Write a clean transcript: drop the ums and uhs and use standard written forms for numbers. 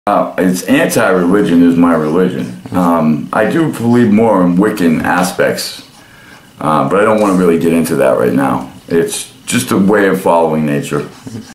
It's anti-religion is my religion. I do believe more in Wiccan aspects, but I don't want to really get into that right now. It's just a way of following nature.